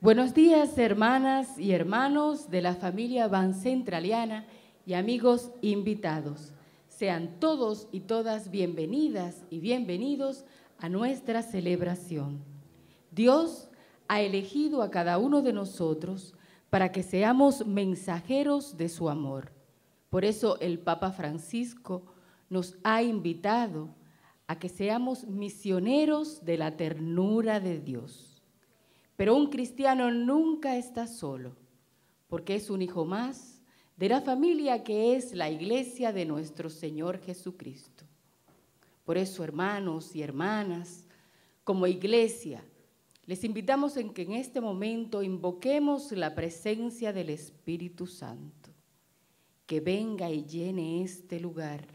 Buenos días, hermanas y hermanos de la familia Ban Centraliana y amigos invitados. Sean todos y todas bienvenidas y bienvenidos a nuestra celebración. Dios ha elegido a cada uno de nosotros para que seamos mensajeros de su amor. Por eso el Papa Francisco nos ha invitado a que seamos misioneros de la ternura de Dios. Pero un cristiano nunca está solo, porque es un hijo más de la familia que es la iglesia de nuestro Señor Jesucristo. Por eso, hermanos y hermanas, como iglesia, les invitamos en que en este momento invoquemos la presencia del Espíritu Santo, que venga y llene este lugar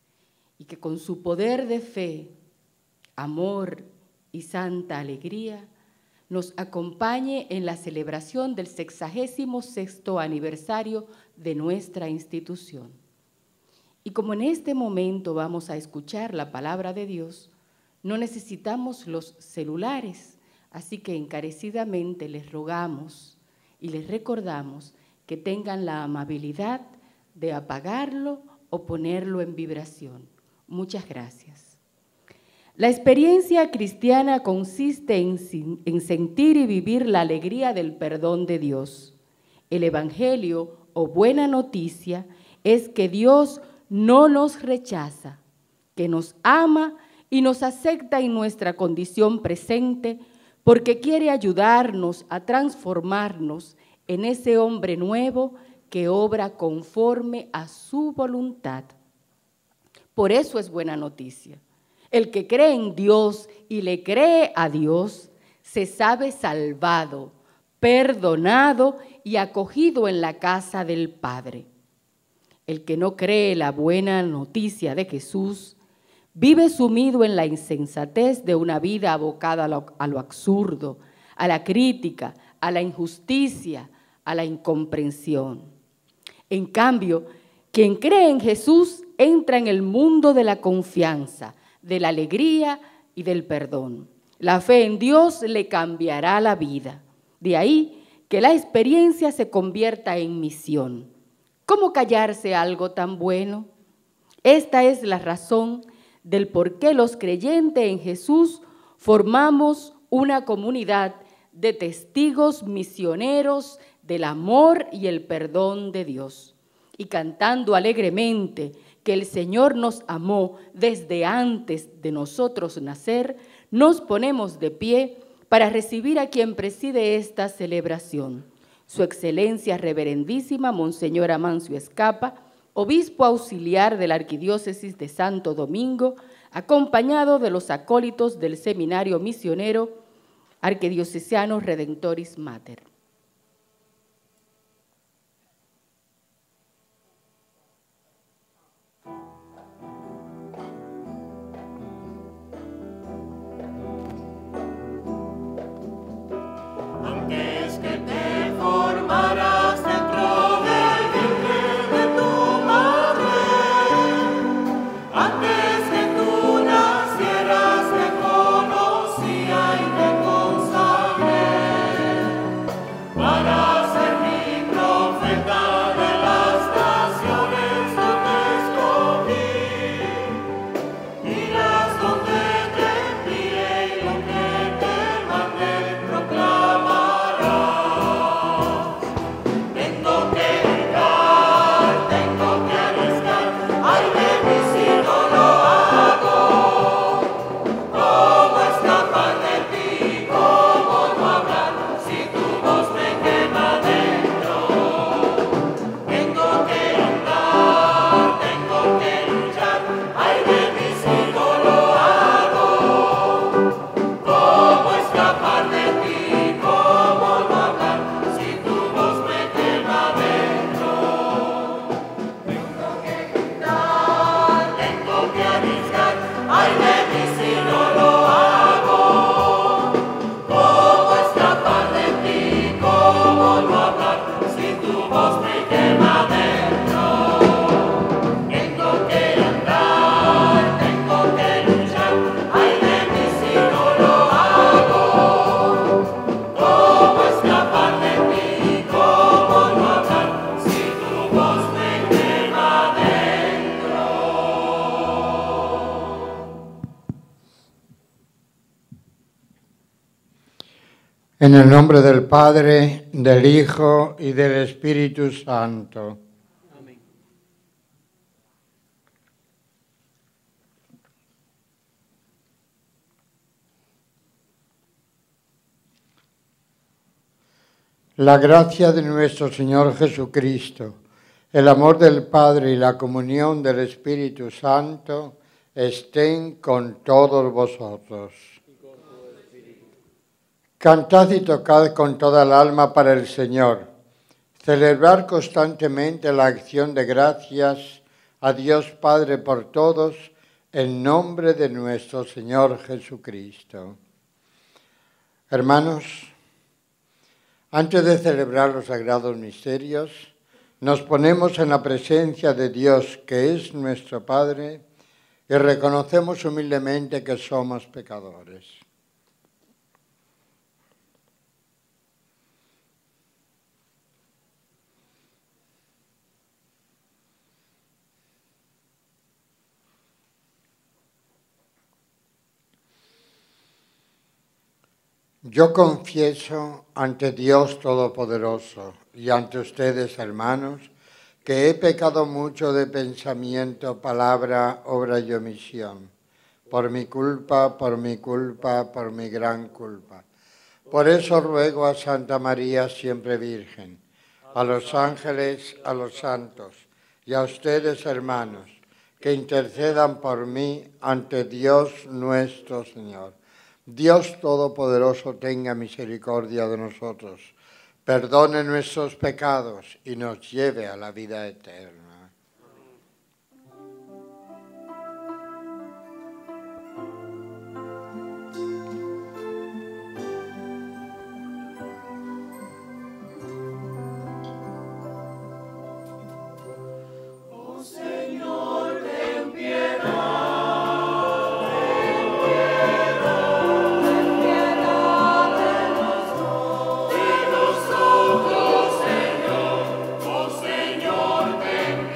y que con su poder de fe, amor y santa alegría nos acompañe en la celebración del 66º aniversario de nuestra institución. Y como en este momento vamos a escuchar la palabra de Dios, no necesitamos los celulares, así que encarecidamente les rogamos y les recordamos que tengan la amabilidad de apagarlo o ponerlo en vibración. Muchas gracias. La experiencia cristiana consiste en sentir y vivir la alegría del perdón de Dios. El Evangelio o buena noticia es que Dios no nos rechaza, que nos ama y nos acepta en nuestra condición presente porque quiere ayudarnos a transformarnos en ese hombre nuevo que obra conforme a su voluntad. Por eso es buena noticia. El que cree en Dios y le cree a Dios se sabe salvado, perdonado y acogido en la casa del Padre. El que no cree la buena noticia de Jesús vive sumido en la insensatez de una vida abocada a lo absurdo, a la crítica, a la injusticia, a la incomprensión. En cambio, quien cree en Jesús entra en el mundo de la confianza, de la alegría y del perdón. La fe en Dios le cambiará la vida. De ahí que la experiencia se convierta en misión. ¿Cómo callarse algo tan bueno? Esta es la razón del por qué los creyentes en Jesús formamos una comunidad de testigos misioneros del amor y el perdón de Dios. Y cantando alegremente que el Señor nos amó desde antes de nosotros nacer, nos ponemos de pie para recibir a quien preside esta celebración, Su Excelencia Reverendísima Monseñor Amancio Escapa, obispo auxiliar de la Arquidiócesis de Santo Domingo, acompañado de los acólitos del Seminario Misionero Arquidiocesano Redentoris Mater. Antes que te formaras dentro del vientre de tu madre, antes que tú nacieras te conocía y te consagré para ser mi profeta de las naciones donde escogí, irás donde te envíe y lo que te mande proclamar. Stop. En el nombre del Padre, del Hijo y del Espíritu Santo. Amén. La gracia de nuestro Señor Jesucristo, el amor del Padre y la comunión del Espíritu Santo estén con todos vosotros. Cantad y tocad con toda el alma para el Señor. Celebrar constantemente la acción de gracias a Dios Padre por todos, en nombre de nuestro Señor Jesucristo. Hermanos, antes de celebrar los sagrados misterios, nos ponemos en la presencia de Dios, que es nuestro Padre, y reconocemos humildemente que somos pecadores. Yo confieso ante Dios Todopoderoso y ante ustedes, hermanos, que he pecado mucho de pensamiento, palabra, obra y omisión, por mi culpa, por mi gran culpa. Por eso ruego a Santa María, siempre Virgen, a los ángeles, a los santos y a ustedes, hermanos, que intercedan por mí ante Dios nuestro Señor. Dios Todopoderoso tenga misericordia de nosotros, perdone nuestros pecados y nos lleve a la vida eterna. Señor, ten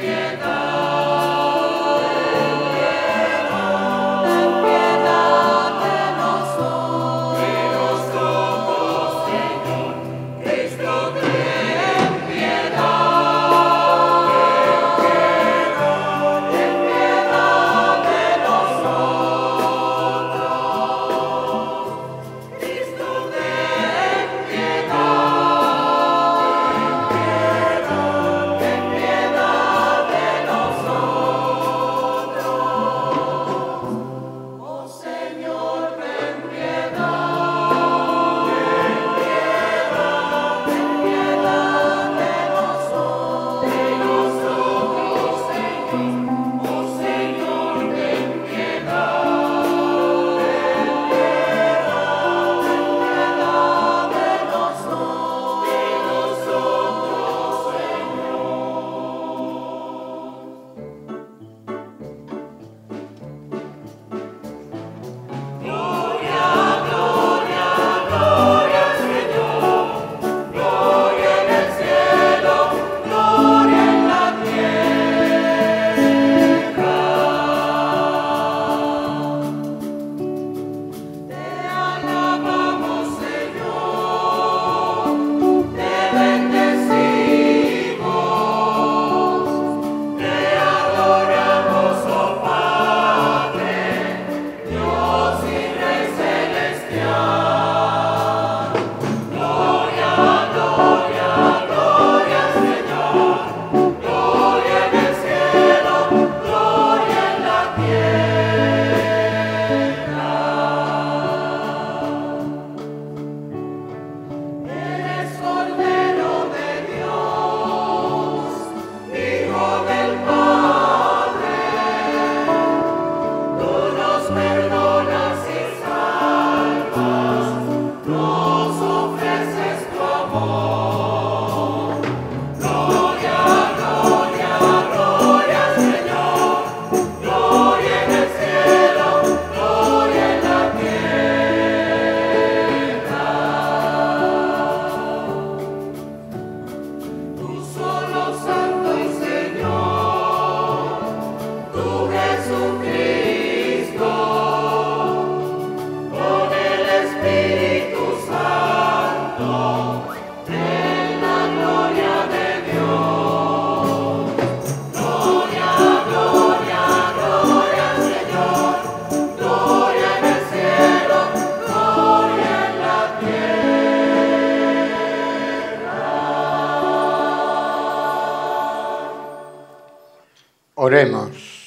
Oremos.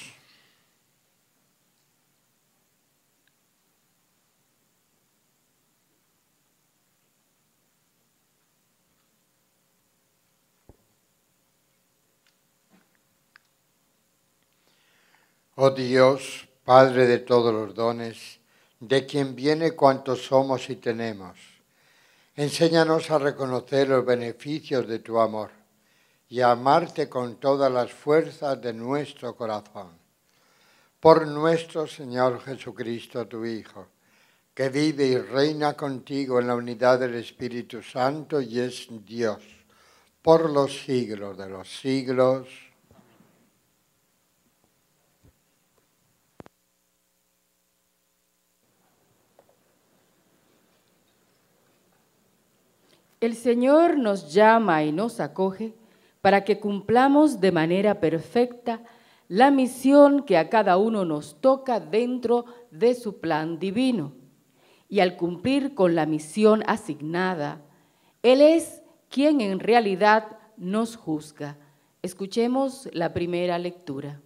Oh Dios, Padre de todos los dones, de quien viene cuanto somos y tenemos, enséñanos a reconocer los beneficios de tu amor y a amarte con todas las fuerzas de nuestro corazón. Por nuestro Señor Jesucristo, tu Hijo, que vive y reina contigo en la unidad del Espíritu Santo y es Dios, por los siglos de los siglos. El Señor nos llama y nos acoge para que cumplamos de manera perfecta la misión que a cada uno nos toca dentro de su plan divino. Y al cumplir con la misión asignada, Él es quien en realidad nos juzga. Escuchemos la primera lectura.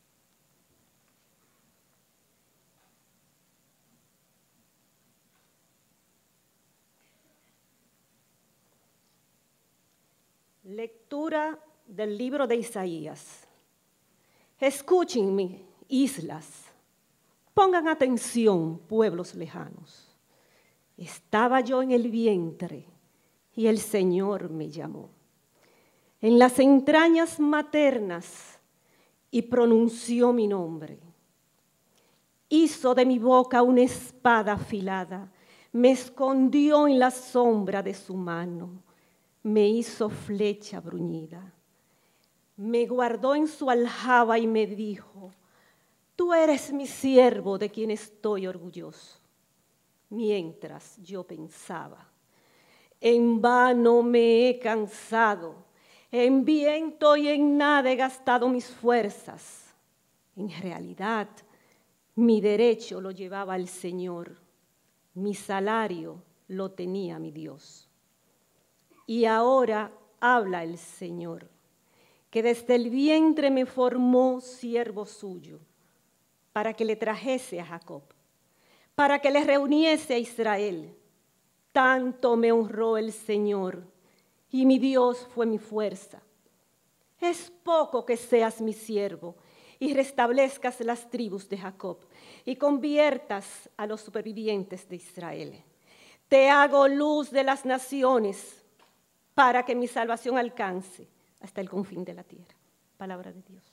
Lectura del libro de Isaías. Escúchenme, islas. Pongan atención, pueblos lejanos. Estaba yo en el vientre y el Señor me llamó. En las entrañas maternas y pronunció mi nombre. Hizo de mi boca una espada afilada. Me escondió en la sombra de su mano. Me hizo flecha bruñida, me guardó en su aljaba y me dijo, tú eres mi siervo de quien estoy orgulloso. Mientras yo pensaba, en vano me he cansado, en viento y en nada he gastado mis fuerzas. En realidad, mi derecho lo llevaba el Señor, mi salario lo tenía mi Dios. Y ahora habla el Señor, que desde el vientre me formó siervo suyo, para que le trajese a Jacob, para que le reuniese a Israel. Tanto me honró el Señor, y mi Dios fue mi fuerza. Es poco que seas mi siervo, y restablezcas las tribus de Jacob, y conviertas a los supervivientes de Israel. Te hago luz de las naciones, para que mi salvación alcance hasta el confín de la tierra. Palabra de Dios.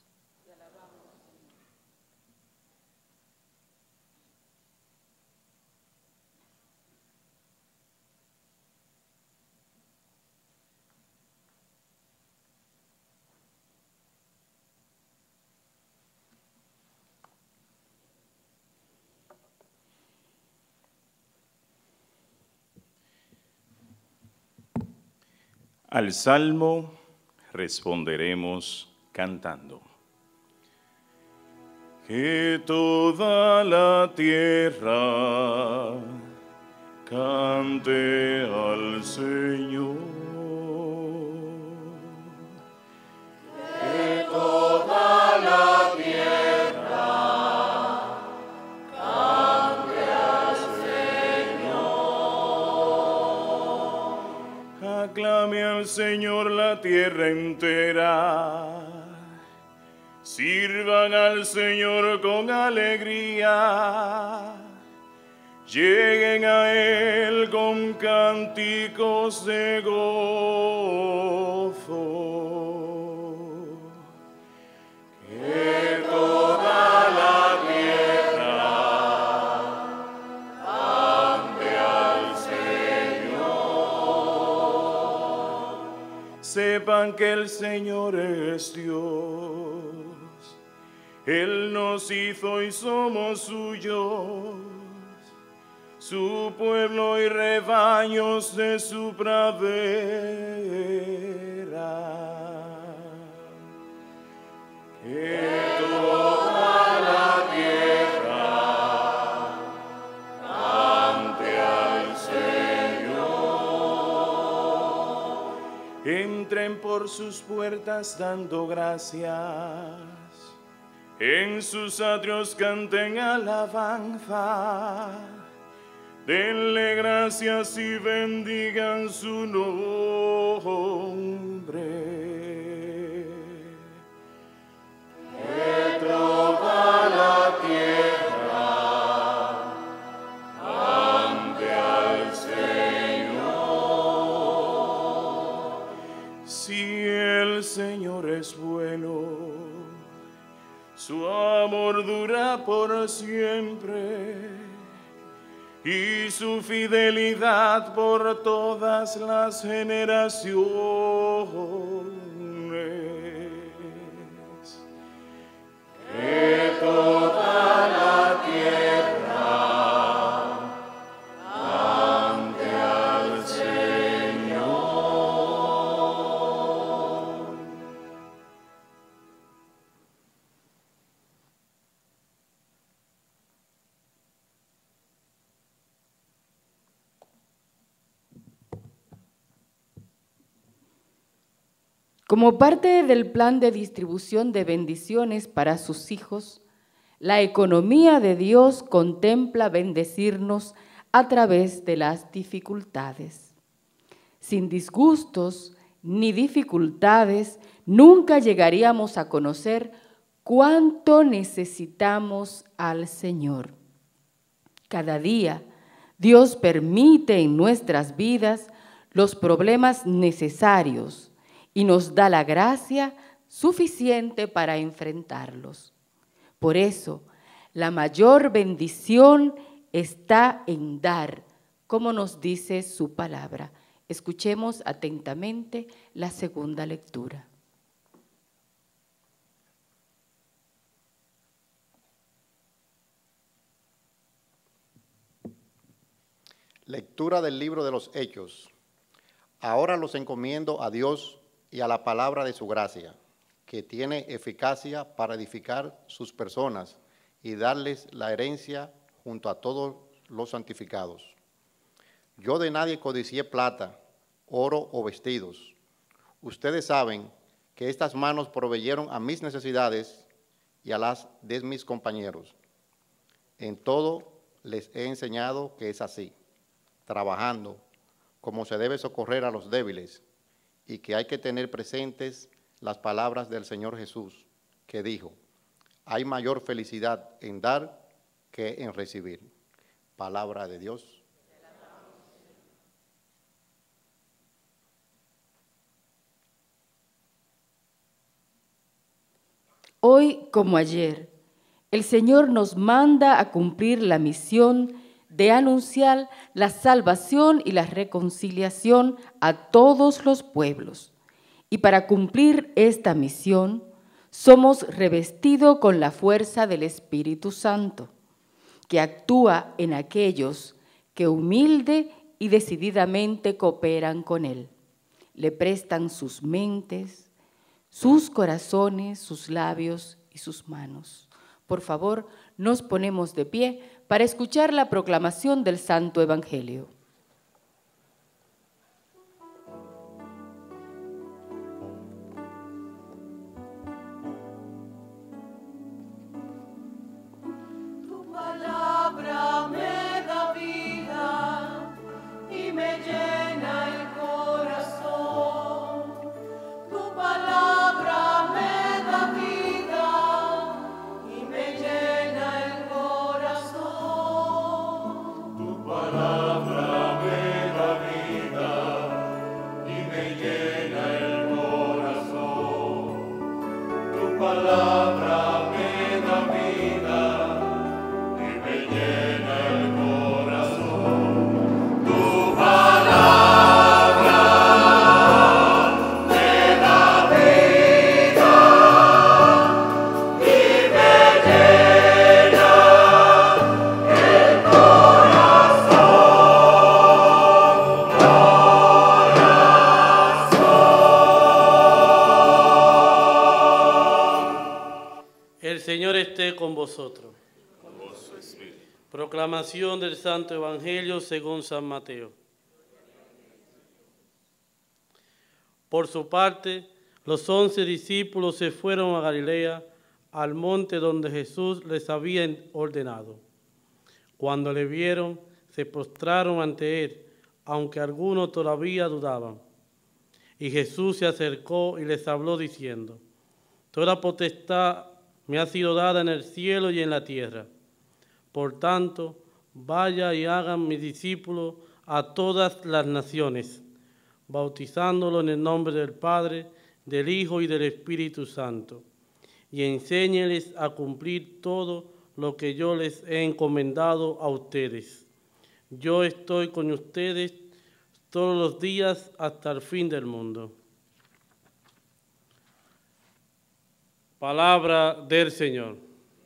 Al salmo responderemos cantando. Que toda la tierra cante al Señor. Que toda la tierra cante al Señor. Aclame al Señor la tierra entera. Sirvan al Señor con alegría. Lleguen a Él con cánticos de gozo. Que toda la tierra cante al Señor. Sepan que el Señor es Dios. Él nos hizo y somos suyos, su pueblo y rebaños de su pradera. Que toda la tierra cante al Señor. Entren por sus puertas dando gracias. En sus atrios canten alabanza, denle gracias y bendigan su nombre. Que toda la tierra cante al Señor. Si el Señor es bueno, su amor dura por siempre y su fidelidad por todas las generaciones. Que toda la tierra cante al Señor. Como parte del plan de distribución de bendiciones para sus hijos, la economía de Dios contempla bendecirnos a través de las dificultades. Sin disgustos ni dificultades, nunca llegaríamos a conocer cuánto necesitamos al Señor. Cada día, Dios permite en nuestras vidas los problemas necesarios y nos da la gracia suficiente para enfrentarlos. Por eso, la mayor bendición está en dar, como nos dice su palabra. Escuchemos atentamente la segunda lectura. Lectura del libro de los Hechos. Ahora los encomiendo a Dios y a la palabra de su gracia, que tiene eficacia para edificar sus personas y darles la herencia junto a todos los santificados. Yo de nadie codicié plata, oro o vestidos. Ustedes saben que estas manos proveyeron a mis necesidades y a las de mis compañeros. En todo les he enseñado que es así, trabajando como se debe socorrer a los débiles, y que hay que tener presentes las palabras del Señor Jesús, que dijo: hay mayor felicidad en dar que en recibir. Palabra de Dios. Hoy, como ayer, el Señor nos manda a cumplir la misión de anunciar la salvación y la reconciliación a todos los pueblos. Y para cumplir esta misión, somos revestidos con la fuerza del Espíritu Santo, que actúa en aquellos que humilde y decididamente cooperan con Él. Le prestan sus mentes, sus corazones, sus labios y sus manos. Por favor, nos ponemos de pie para escuchar la proclamación del Santo Evangelio. Tu palabra me da vida y me llena el corazón. Tu palabra me da vida y me llena el corazón. Tu palabra me da vida y me llena el corazón. Tu palabra me da vida y me llena el corazón. Tu palabra me da vida y me llena el El Señor esté con vosotros. Proclamación del Santo Evangelio según San Mateo. Por su parte, los 11 discípulos se fueron a Galilea, al monte donde Jesús les había ordenado. Cuando le vieron, se postraron ante él, aunque algunos todavía dudaban. Y Jesús se acercó y les habló diciendo: Toda potestad me ha sido dada en el cielo y en la tierra. Por tanto, vaya y hagan mis discípulos a todas las naciones, bautizándolos en el nombre del Padre, del Hijo y del Espíritu Santo, y enséñeles a cumplir todo lo que yo les he encomendado a ustedes. Yo estoy con ustedes todos los días hasta el fin del mundo. Palabra del Señor.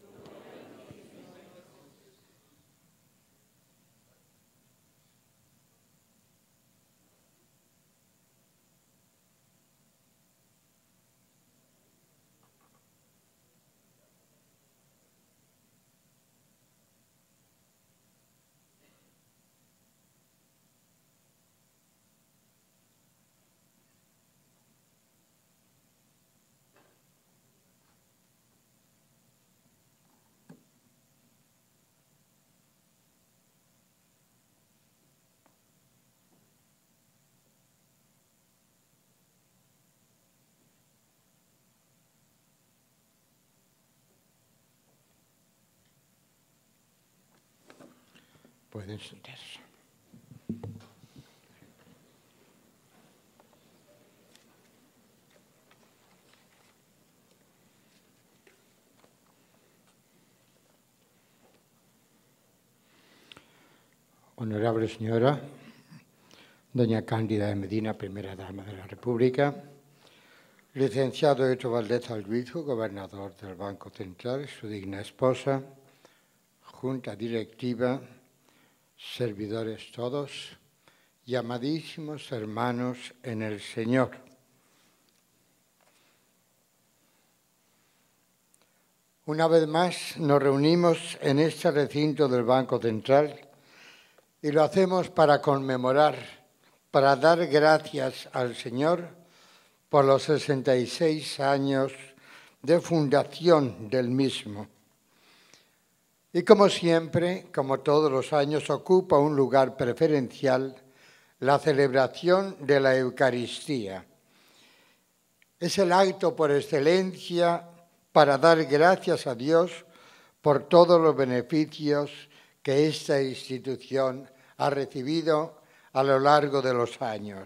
Pueden sentarse. Honorable señora, doña Cándida de Medina, primera dama de la República, licenciado Héctor Valdez Albizu, gobernador del Banco Central, su digna esposa, junta directiva, servidores todos y amadísimos hermanos en el Señor. Una vez más nos reunimos en este recinto del Banco Central y lo hacemos para conmemorar, para dar gracias al Señor por los 66 años de fundación del mismo. Y como siempre, como todos los años, ocupa un lugar preferencial la celebración de la Eucaristía. Es el acto por excelencia para dar gracias a Dios por todos los beneficios que esta institución ha recibido a lo largo de los años.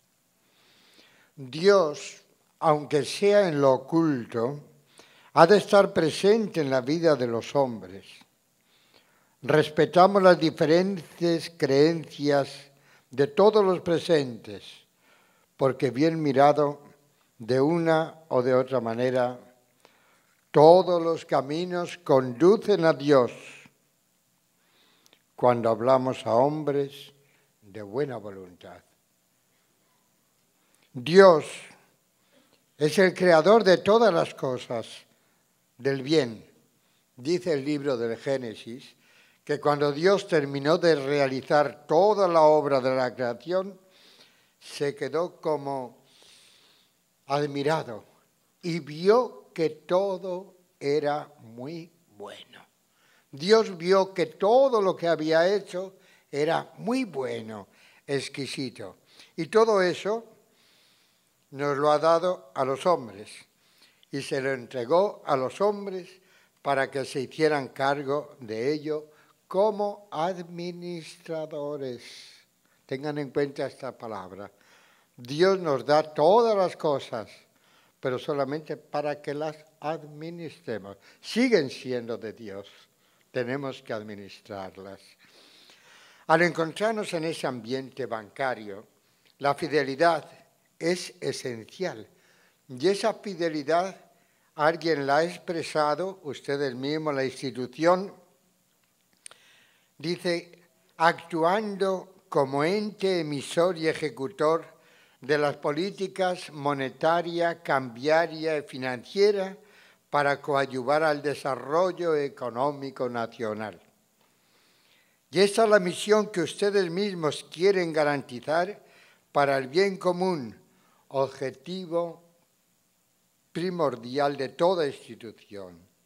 Dios, aunque sea en lo oculto, ha de estar presente en la vida de los hombres. Respetamos las diferentes creencias de todos los presentes, porque bien mirado, de una o de otra manera, todos los caminos conducen a Dios cuando hablamos a hombres de buena voluntad. Dios es el creador de todas las cosas, del bien. Dice el libro del Génesis que cuando Dios terminó de realizar toda la obra de la creación, se quedó como admirado y vio que todo era muy bueno. Dios vio que todo lo que había hecho era muy bueno, exquisito. Y todo eso nos lo ha dado a los hombres y se lo entregó a los hombres para que se hicieran cargo de ello como administradores. Tengan en cuenta esta palabra. Dios nos da todas las cosas, pero solamente para que las administremos. Siguen siendo de Dios. Tenemos que administrarlas. Al encontrarnos en ese ambiente bancario, la fidelidad es esencial. Y esa fidelidad alguien la ha expresado, ustedes mismos, la institución, dice, actuando como ente emisor y ejecutor de las políticas monetaria, cambiaria y financiera para coadyuvar al desarrollo económico nacional. Y esa es la misión que ustedes mismos quieren garantizar para el bien común, objetivo primordial de toda institución.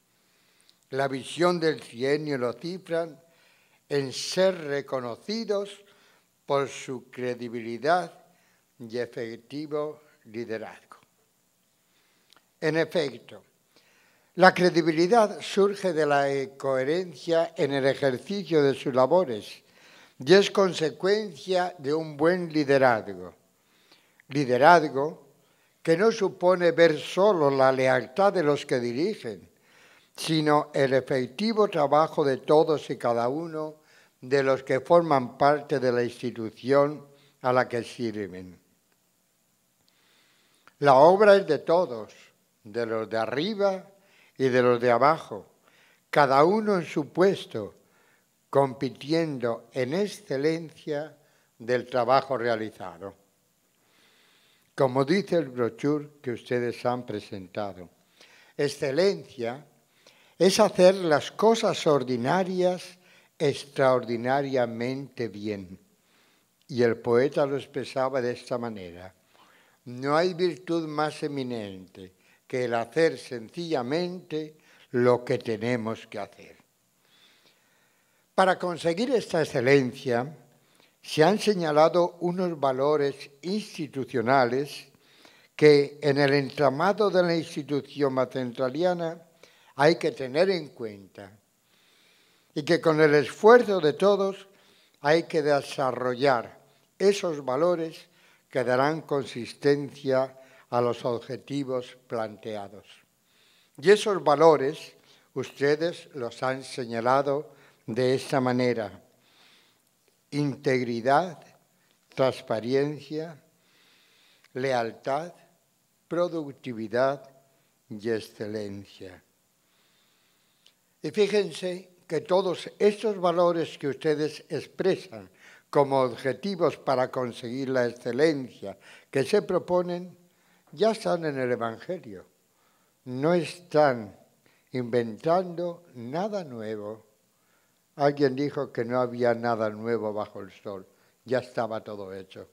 La visión del trienio lo cifran en ser reconocidos por su credibilidad y efectivo liderazgo. En efecto, la credibilidad surge de la coherencia en el ejercicio de sus labores y es consecuencia de un buen liderazgo. Liderazgo que no supone ver solo la lealtad de los que dirigen, sino el efectivo trabajo de todos y cada uno de los que forman parte de la institución a la que sirven. La obra es de todos, de los de arriba y de los de abajo, cada uno en su puesto, compitiendo en excelencia del trabajo realizado. Como dice el brochure que ustedes han presentado, excelencia es hacer las cosas ordinarias extraordinariamente bien. Y el poeta lo expresaba de esta manera: no hay virtud más eminente que el hacer sencillamente lo que tenemos que hacer. Para conseguir esta excelencia, se han señalado unos valores institucionales que en el entramado de la institución bancentraliana hay que tener en cuenta y que con el esfuerzo de todos hay que desarrollar esos valores que darán consistencia a los objetivos planteados. Y esos valores ustedes los han señalado de esta manera: integridad, transparencia, lealtad, productividad y excelencia. Y fíjense que todos estos valores que ustedes expresan como objetivos para conseguir la excelencia que se proponen, ya están en el Evangelio. No están inventando nada nuevo. Alguien dijo que no había nada nuevo bajo el sol. Ya estaba todo hecho.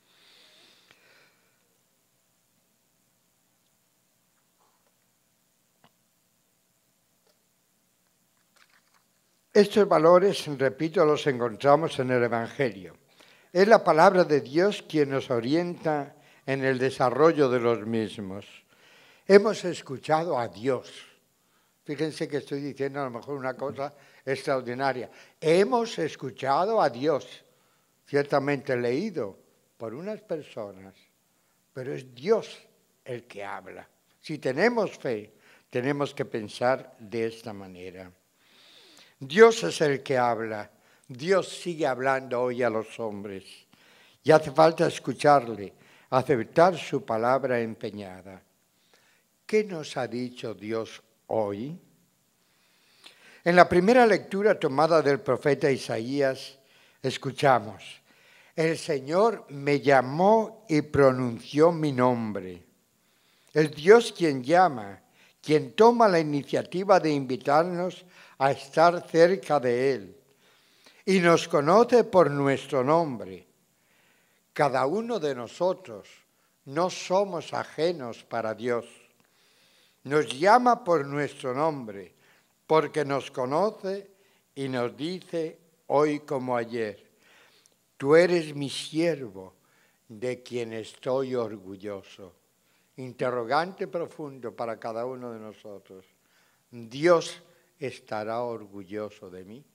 Estos valores, repito, los encontramos en el Evangelio. Es la palabra de Dios quien nos orienta en el desarrollo de los mismos. Hemos escuchado a Dios. Fíjense que estoy diciendo a lo mejor una cosa extraordinaria. Hemos escuchado a Dios, ciertamente leído por unas personas, pero es Dios el que habla. Si tenemos fe, tenemos que pensar de esta manera. Dios es el que habla. Dios sigue hablando hoy a los hombres. Y hace falta escucharle, aceptar su palabra empeñada. ¿Qué nos ha dicho Dios hoy? En la primera lectura tomada del profeta Isaías, escuchamos: el Señor me llamó y pronunció mi nombre. Es Dios quien llama, quien toma la iniciativa de invitarnos a estar cerca de Él. Y nos conoce por nuestro nombre. Cada uno de nosotros no somos ajenos para Dios. Nos llama por nuestro nombre, porque nos conoce y nos dice hoy como ayer: tú eres mi siervo, de quien estoy orgulloso. Interrogante profundo para cada uno de nosotros. ¿Dios estará orgulloso de mí?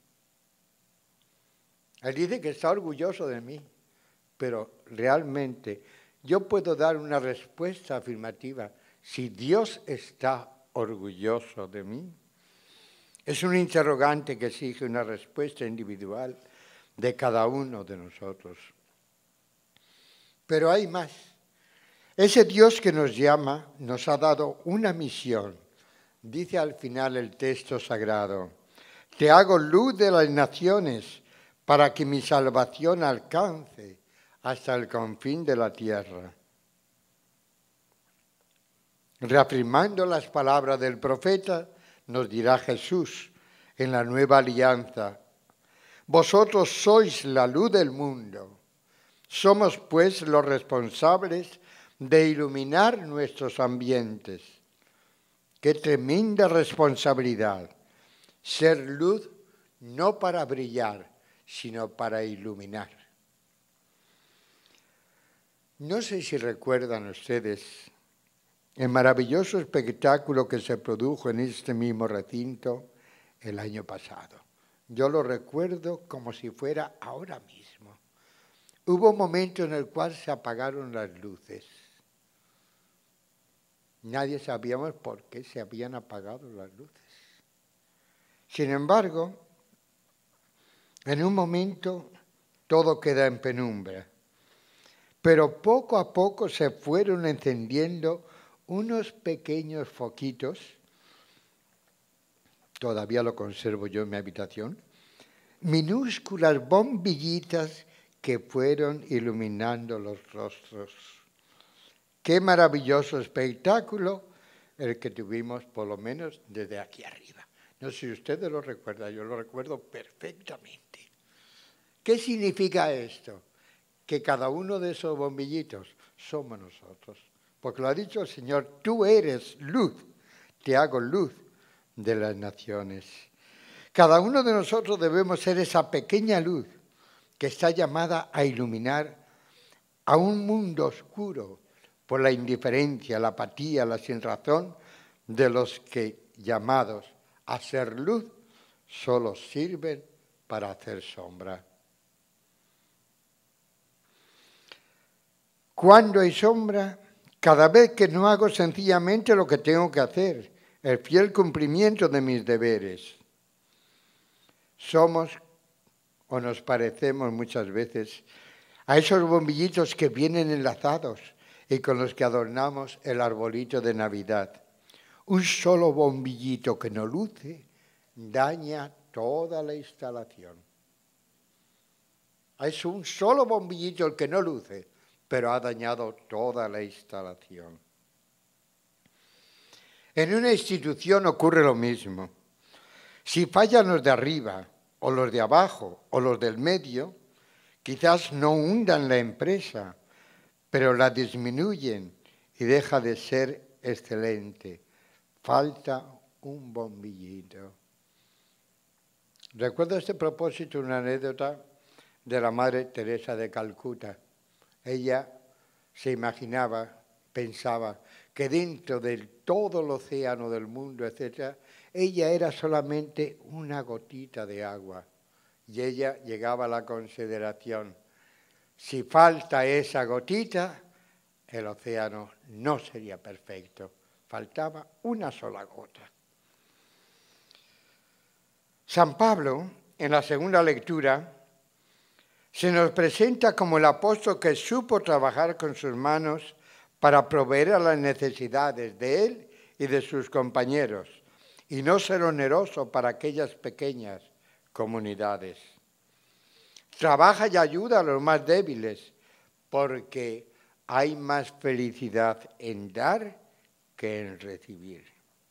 Él dice que está orgulloso de mí, pero realmente yo puedo dar una respuesta afirmativa: si Dios está orgulloso de mí. Es un interrogante que exige una respuesta individual de cada uno de nosotros. Pero hay más. Ese Dios que nos llama nos ha dado una misión. Dice al final el texto sagrado: te hago luz de las naciones para que mi salvación alcance hasta el confín de la tierra. Reafirmando las palabras del profeta, nos dirá Jesús en la nueva alianza: vosotros sois la luz del mundo. Somos pues los responsables de iluminar nuestros ambientes. Qué tremenda responsabilidad. Ser luz no para brillar, sino para iluminar. No sé si recuerdan ustedes el maravilloso espectáculo que se produjo en este mismo recinto el año pasado. Yo lo recuerdo como si fuera ahora mismo. Hubo un momento en el cual se apagaron las luces. Nadie sabíamos por qué se habían apagado las luces. Sin embargo, en un momento todo queda en penumbra, pero poco a poco se fueron encendiendo unos pequeños foquitos, todavía lo conservo yo en mi habitación, minúsculas bombillitas que fueron iluminando los rostros. Qué maravilloso espectáculo el que tuvimos, por lo menos desde aquí arriba. No sé si ustedes lo recuerdan, yo lo recuerdo perfectamente. ¿Qué significa esto? Que cada uno de esos bombillitos somos nosotros. Porque lo ha dicho el Señor, tú eres luz, te hago luz de las naciones. Cada uno de nosotros debemos ser esa pequeña luz que está llamada a iluminar a un mundo oscuro por la indiferencia, la apatía, la sinrazón de los que, llamados a ser luz, solo sirven para hacer sombra. Cuando hay sombra, cada vez que no hago sencillamente lo que tengo que hacer, el fiel cumplimiento de mis deberes. Somos o nos parecemos muchas veces a esos bombillitos que vienen enlazados y con los que adornamos el arbolito de Navidad. Un solo bombillito que no luce daña toda la instalación. Es un solo bombillito el que no luce, pero ha dañado toda la instalación. En una institución ocurre lo mismo. Si fallan los de arriba, o los de abajo, o los del medio, quizás no hundan la empresa, pero la disminuyen y deja de ser excelente. Falta un bombillito. Recuerdo a este propósito una anécdota de la Madre Teresa de Calcuta. Ella se imaginaba, pensaba, que dentro de todo el océano del mundo, etc., ella era solamente una gotita de agua. Y ella llegaba a la consideración, si falta esa gotita, el océano no sería perfecto. Faltaba una sola gota. San Pablo, en la segunda lectura, se nos presenta como el apóstol que supo trabajar con sus manos para proveer a las necesidades de él y de sus compañeros, y no ser oneroso para aquellas pequeñas comunidades. Trabaja y ayuda a los más débiles, porque hay más felicidad en dar que en recibir.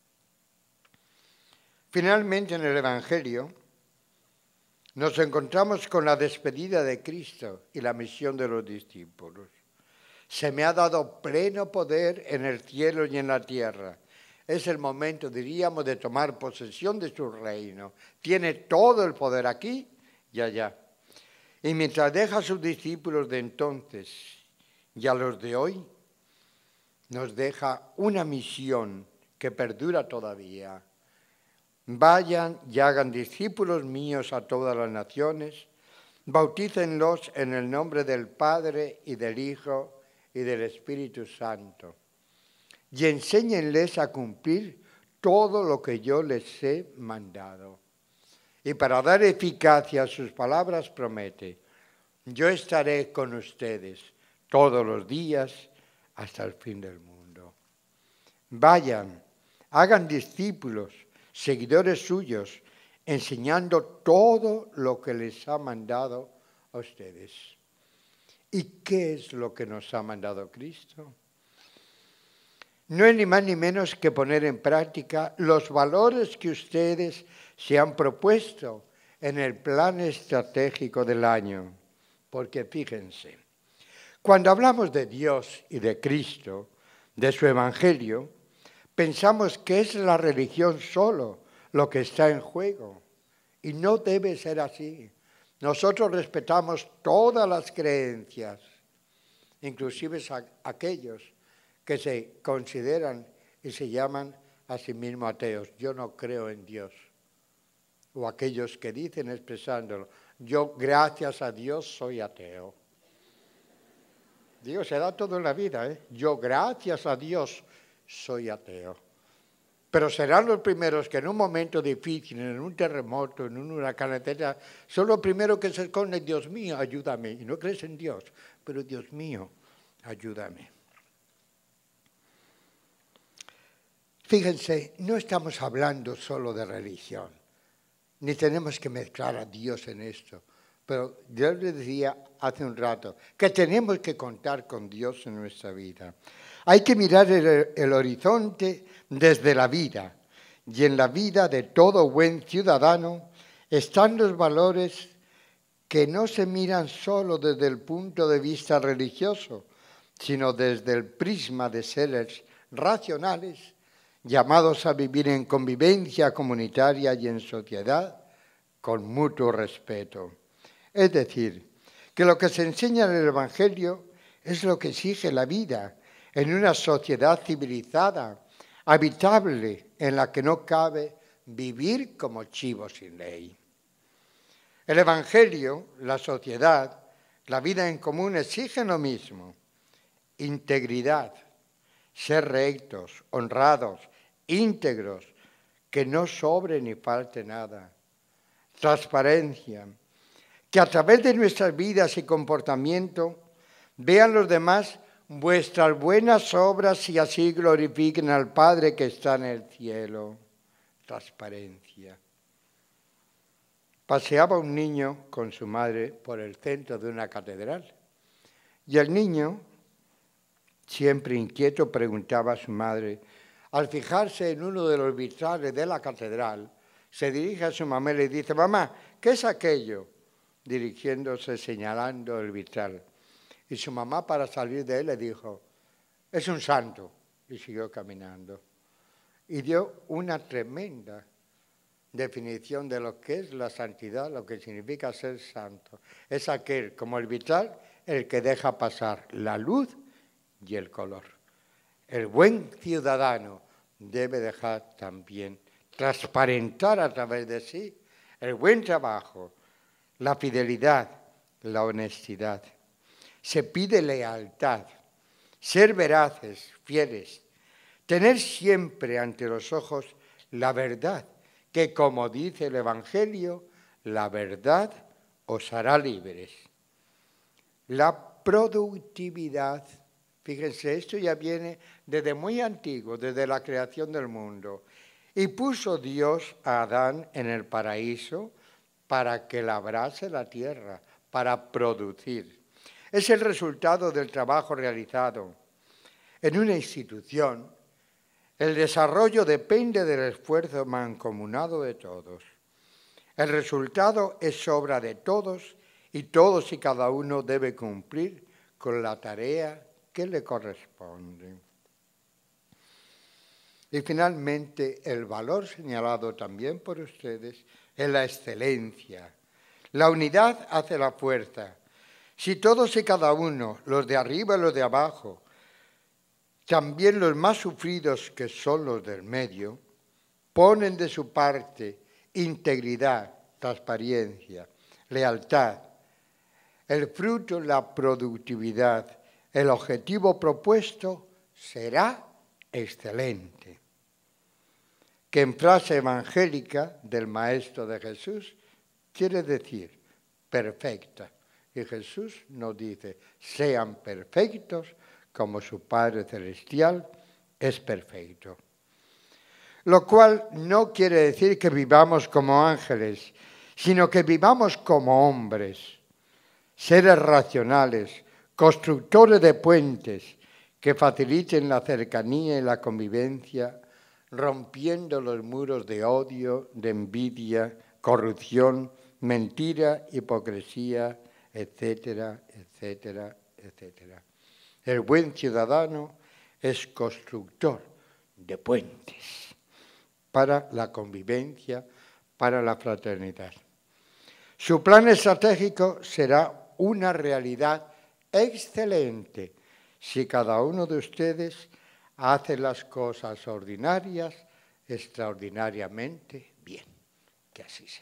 Finalmente, en el Evangelio, nos encontramos con la despedida de Cristo y la misión de los discípulos. Se me ha dado pleno poder en el cielo y en la tierra. Es el momento, diríamos, de tomar posesión de su reino. Tiene todo el poder aquí y allá. Y mientras deja a sus discípulos de entonces y a los de hoy, nos deja una misión que perdura todavía. Vayan y hagan discípulos míos a todas las naciones, bautícenlos en el nombre del Padre y del Hijo y del Espíritu Santo, y enséñenles a cumplir todo lo que yo les he mandado. Y para dar eficacia a sus palabras promete, yo estaré con ustedes todos los días hasta el fin del mundo. Vayan, hagan discípulos, seguidores suyos, enseñando todo lo que les ha mandado a ustedes. ¿Y qué es lo que nos ha mandado Cristo? No es ni más ni menos que poner en práctica los valores que ustedes se han propuesto en el plan estratégico del año. Porque fíjense, cuando hablamos de Dios y de Cristo, de su Evangelio, pensamos que es la religión solo lo que está en juego. Y no debe ser así. Nosotros respetamos todas las creencias, inclusive aquellos que se consideran y se llaman a sí mismos ateos. Yo no creo en Dios. O aquellos que dicen expresándolo, yo gracias a Dios soy ateo. Digo, se da todo en la vida, ¿eh? Yo gracias a Dios soy ateo. Pero serán los primeros que en un momento difícil, en un terremoto, en un huracán, etc., son los primeros que se esconden, Dios mío, ayúdame. Y no crees en Dios, pero Dios mío, ayúdame. Fíjense, no estamos hablando solo de religión, ni tenemos que mezclar a Dios en esto. Pero yo les decía hace un rato que tenemos que contar con Dios en nuestra vida. Hay que mirar el horizonte desde la vida. Y en la vida de todo buen ciudadano están los valores que no se miran solo desde el punto de vista religioso, sino desde el prisma de seres racionales, llamados a vivir en convivencia comunitaria y en sociedad con mutuo respeto. Es decir, que lo que se enseña en el Evangelio es lo que exige la vida en una sociedad civilizada, habitable, en la que no cabe vivir como chivos sin ley. El Evangelio, la sociedad, la vida en común exigen lo mismo: integridad, ser rectos, honrados, íntegros, que no sobre ni falte nada, transparencia, que a través de nuestras vidas y comportamiento vean los demás vuestras buenas obras y así glorifiquen al Padre que está en el cielo. Transparencia. Paseaba un niño con su madre por el centro de una catedral y el niño, siempre inquieto, preguntaba a su madre. Al fijarse en uno de los vitrales de la catedral, se dirige a su mamá y le dice: mamá, ¿qué es aquello? Dirigiéndose, señalando el vitral. Y su mamá, para salir de él, le dijo: es un santo. Y siguió caminando. Y dio una tremenda definición de lo que es la santidad, lo que significa ser santo. Es aquel, como el vitral, el que deja pasar la luz y el color. El buen ciudadano debe dejar también transparentar a través de sí el buen trabajo, la fidelidad, la honestidad. Se pide lealtad, ser veraces, fieles, tener siempre ante los ojos la verdad, que como dice el Evangelio, la verdad os hará libres. La productividad, fíjense, esto ya viene desde muy antiguo, desde la creación del mundo. Y puso Dios a Adán en el paraíso para que labrase la tierra, para producir. Es el resultado del trabajo realizado. En una institución, el desarrollo depende del esfuerzo mancomunado de todos. El resultado es obra de todos y todos y cada uno debe cumplir con la tarea que le corresponde. Y finalmente, el valor señalado también por ustedes es la excelencia. La unidad hace la fuerza. Si todos y cada uno, los de arriba y los de abajo, también los más sufridos que son los del medio, ponen de su parte integridad, transparencia, lealtad, el fruto, la productividad, el objetivo propuesto será excelente. Que en frase evangélica del Maestro de Jesús quiere decir perfecta. Y Jesús nos dice: sean perfectos como su Padre Celestial es perfecto. Lo cual no quiere decir que vivamos como ángeles, sino que vivamos como hombres, seres racionales, constructores de puentes que faciliten la cercanía y la convivencia, rompiendo los muros de odio, de envidia, corrupción, mentira, hipocresía, etcétera, etcétera, etcétera. El buen ciudadano es constructor de puentes. para la convivencia, para la fraternidad. Su plan estratégico será una realidad excelente si cada uno de ustedes hace las cosas ordinarias extraordinariamente bien. Que así sea.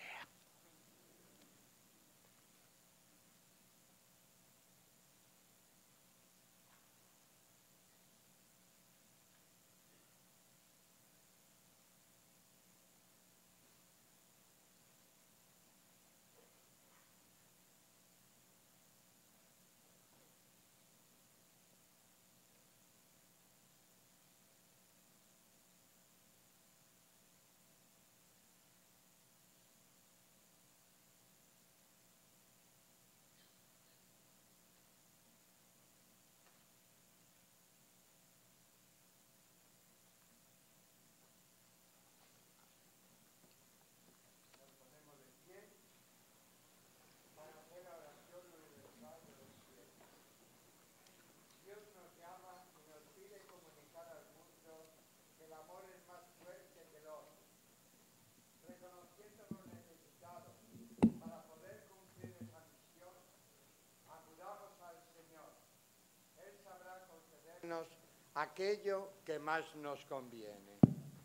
Aquello que más nos conviene.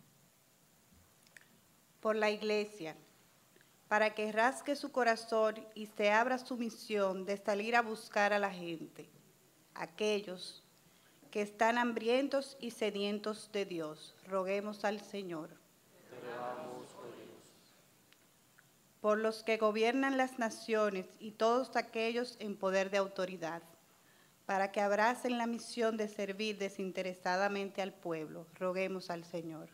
Por la Iglesia, para que rasgue su corazón y se abra su misión de salir a buscar a la gente, aquellos que están hambrientos y sedientos de Dios. Roguemos al Señor. Por los que gobiernan las naciones y todos aquellos en poder de autoridad, para que abracen la misión de servir desinteresadamente al pueblo. Roguemos al Señor.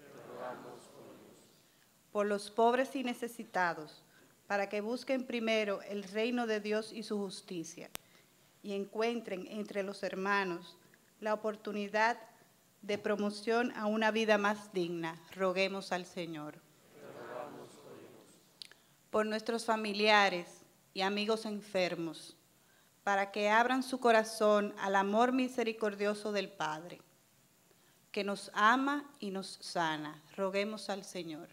Por los pobres y necesitados, para que busquen primero el reino de Dios y su justicia, y encuentren entre los hermanos la oportunidad de promoción a una vida más digna. Roguemos al Señor. Por nuestros familiares y amigos enfermos, para que abran su corazón al amor misericordioso del Padre, que nos ama y nos sana. Roguemos al Señor.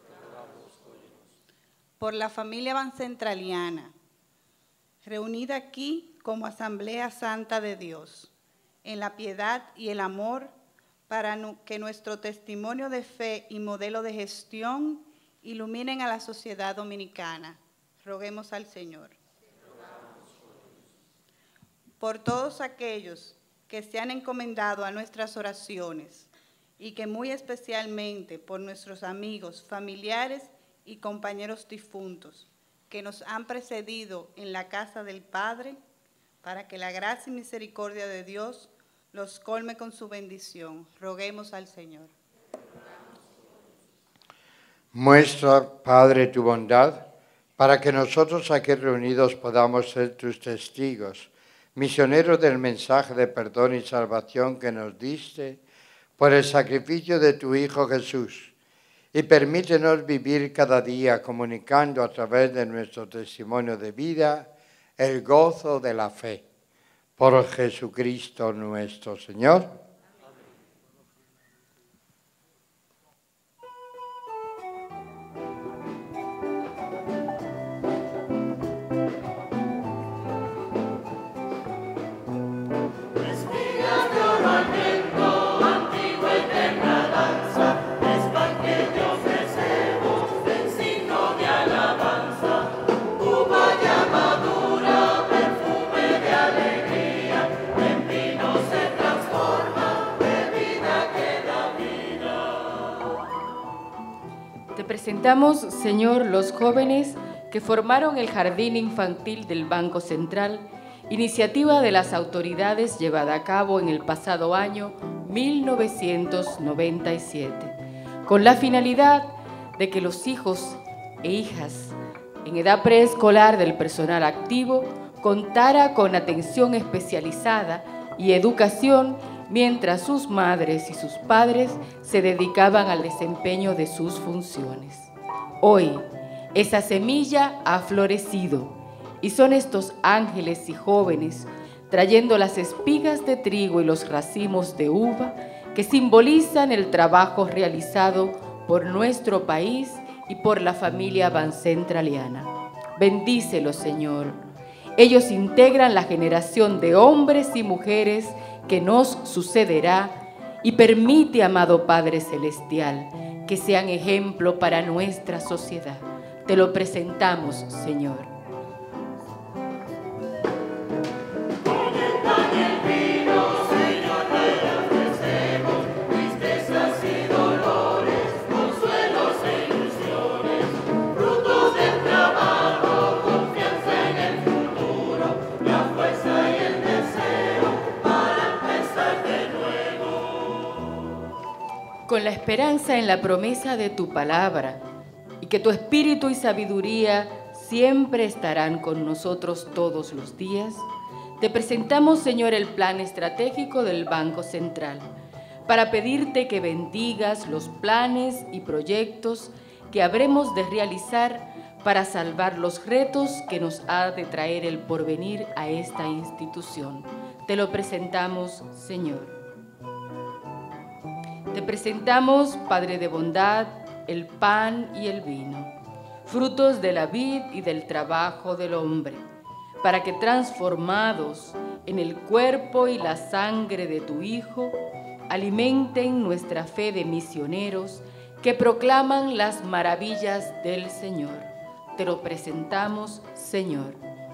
Por la familia bancentraliana, reunida aquí como Asamblea Santa de Dios, en la piedad y el amor, para que nuestro testimonio de fe y modelo de gestión iluminen a la sociedad dominicana. Roguemos al Señor. Por todos aquellos que se han encomendado a nuestras oraciones y que muy especialmente por nuestros amigos, familiares y compañeros difuntos que nos han precedido en la casa del Padre, para que la gracia y misericordia de Dios los colme con su bendición. Roguemos al Señor. Muestra, Padre, tu bondad, para que nosotros aquí reunidos podamos ser tus testigos, misioneros del mensaje de perdón y salvación que nos diste por el sacrificio de tu Hijo Jesús, y permítenos vivir cada día comunicando a través de nuestro testimonio de vida el gozo de la fe. Por Jesucristo nuestro Señor. Presentamos, Señor, los jóvenes que formaron el Jardín Infantil del Banco Central, iniciativa de las autoridades llevada a cabo en el pasado año 1997, con la finalidad de que los hijos e hijas en edad preescolar del personal activo contara con atención especializada y educación mientras sus madres y sus padres se dedicaban al desempeño de sus funciones. Hoy, esa semilla ha florecido y son estos ángeles y jóvenes trayendo las espigas de trigo y los racimos de uva que simbolizan el trabajo realizado por nuestro país y por la familia bancentraliana. Bendícelos, Señor. Ellos integran la generación de hombres y mujeres que nos sucederá y permite, amado Padre Celestial, que sean ejemplo para nuestra sociedad. Te lo presentamos, Señor. Con la esperanza en la promesa de tu palabra y que tu espíritu y sabiduría siempre estarán con nosotros todos los días, te presentamos, Señor, el plan estratégico del Banco Central para pedirte que bendigas los planes y proyectos que habremos de realizar para salvar los retos que nos ha de traer el porvenir a esta institución. Te lo presentamos, Señor. Te presentamos, Padre de bondad, el pan y el vino, frutos de la vid y del trabajo del hombre, para que transformados en el cuerpo y la sangre de tu Hijo, alimenten nuestra fe de misioneros que proclaman las maravillas del Señor. Te lo presentamos, Señor.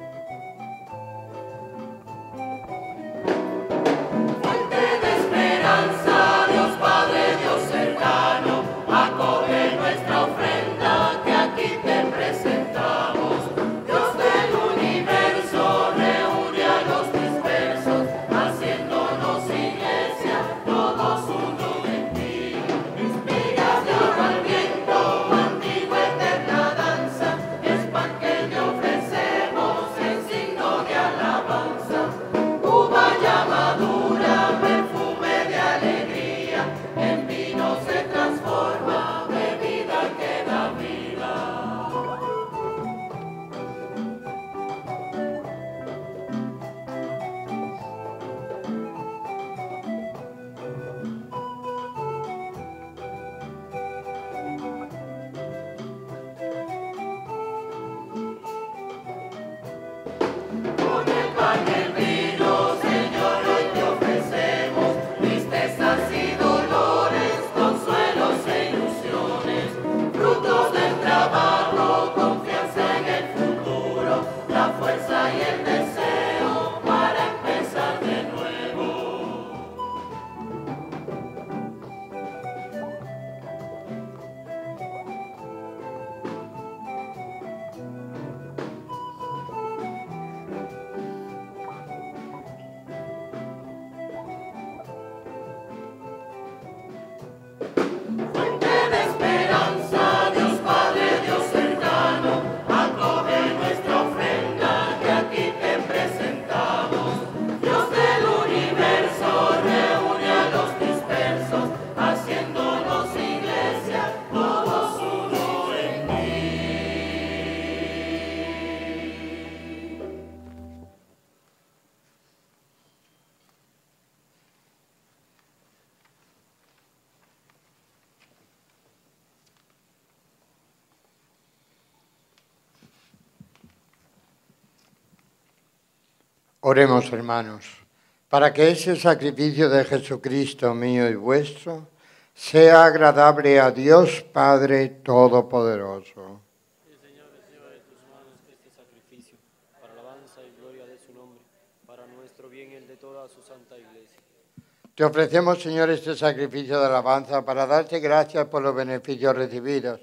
Oremos, hermanos, para que ese sacrificio de Jesucristo mío y vuestro sea agradable a Dios Padre Todopoderoso. El Señor reciba de tus manos este sacrificio, para alabanza y gloria de su nombre, para nuestro bien y el de toda su santa Iglesia. Te ofrecemos, Señor, este sacrificio de alabanza para darte gracias por los beneficios recibidos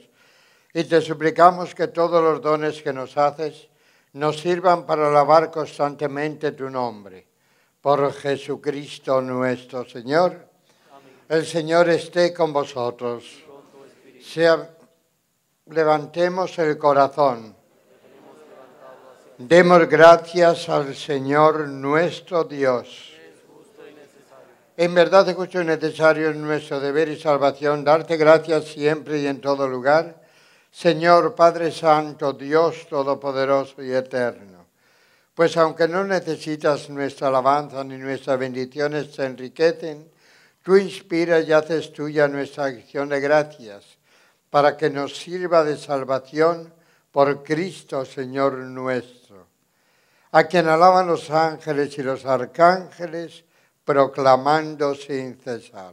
y te suplicamos que todos los dones que nos haces nos sirvan para alabar constantemente tu nombre. Por Jesucristo nuestro Señor. Amén. El Señor esté con vosotros. Levantemos el corazón. Demos gracias al Señor nuestro Dios. En verdad es justo y necesario, en nuestro deber y salvación, darte gracias siempre y en todo lugar, Señor Padre Santo, Dios Todopoderoso y Eterno, pues aunque no necesitas nuestra alabanza ni nuestras bendiciones te enriquecen, tú inspiras y haces tuya nuestra acción de gracias, para que nos sirva de salvación por Cristo, Señor nuestro, a quien alaban los ángeles y los arcángeles, proclamando sin cesar.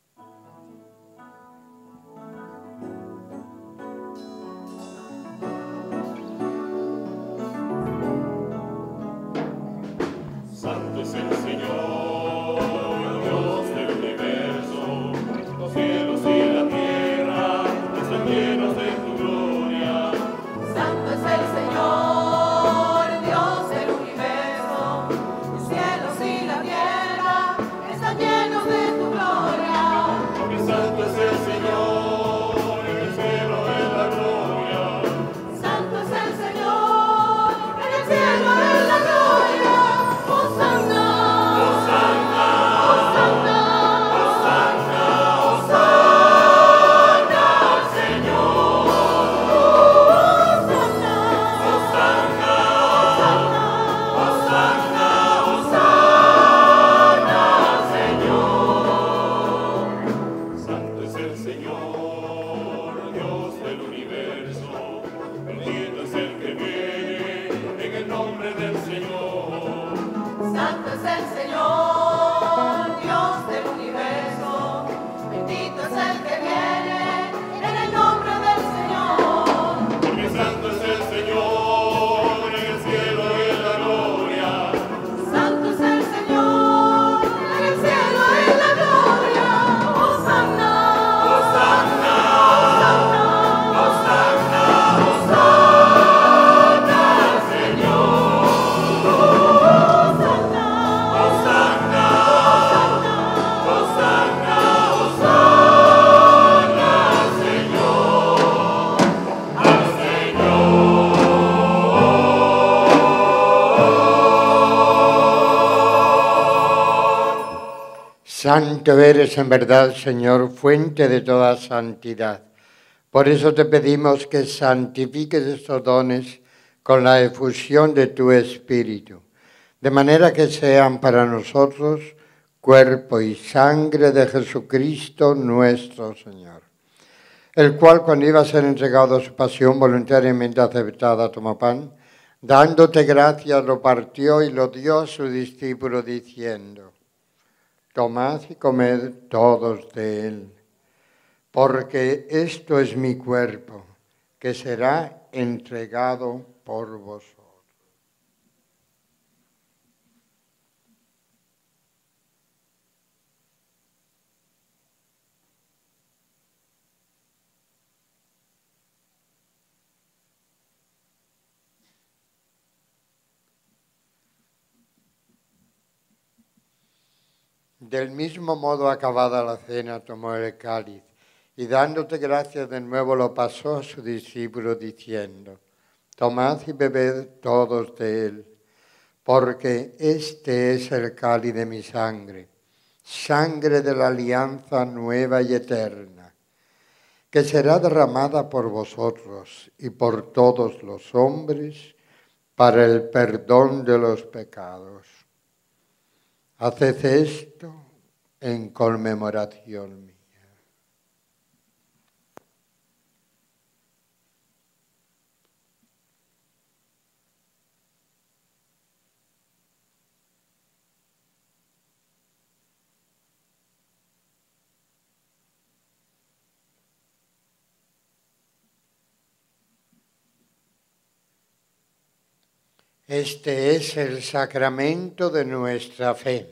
Santo es el Señor, Dios del universo, los cielos y la tierra están llenos de tu gloria. Santo es el Señor, Dios del universo, los cielos y la tierra están llenos de tu gloria. Porque santo es el Señor, en el cielo es la gloria. Santo es el Señor, en el cielo es la gloria. Hosanna, Hosanna, Hosanna, Hosanna, Hosanna al Señor. Hosanna, Hosanna, Hosanna, Hosanna al Señor. Santo es el Señor, Dios del universo, bendito es el que viene en el nombre del Señor. Santo es el Señor, Dios del universo, bendito es el que viene en el nombre del Señor. Porque santo es el Señor, en el cielo es la gloria. Santo es el Señor, en el cielo es la gloria. Hosanna, Hosanna, Hosanna, Hosanna al Señor. Hosanna, Hosanna, Hosanna, Hosanna al Señor. Al Santo eres en verdad, Señor, fuente de toda santidad. Por eso te pedimos que santifiques estos dones con la efusión de tu Espíritu, de manera que sean para nosotros cuerpo y sangre de Jesucristo nuestro Señor, el cual cuando iba a ser entregado a su pasión voluntariamente aceptada, tomó pan, dándote gracias, lo partió y lo dio a su discípulo diciendo: tomad y comed todos de él, porque esto es mi cuerpo, que será entregado por vosotros. Del mismo modo, acabada la cena, tomó el cáliz y dándote gracias de nuevo lo pasó a su discípulo diciendo: tomad y bebed todos de él, porque este es el cáliz de mi sangre, sangre de la alianza nueva y eterna, que será derramada por vosotros y por todos los hombres para el perdón de los pecados. Haced esto en conmemoración mía. Este es el sacramento de nuestra fe.